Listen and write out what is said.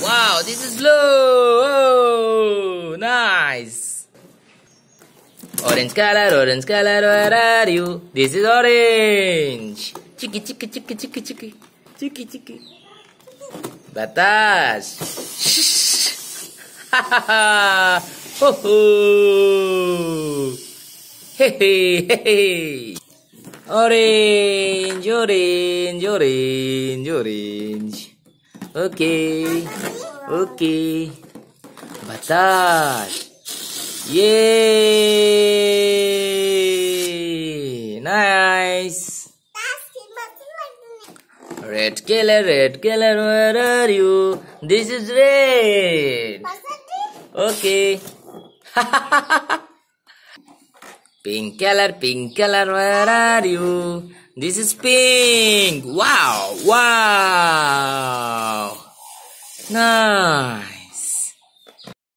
Wow, this is blue. Oh, nice. Orange color, where are you? This is orange. Chicky, chicky, chicky, chicky, chicky. Chicky, chicky. Batas. Ha ha ha. Ho ho. Hey hey hey. Orange, orange, orange, orange. Okay, okay. Batas. Yay! Nice. Red color, where are you? This is red. Okay. Pink color, where are you? This is pink. Wow, wow. Nice.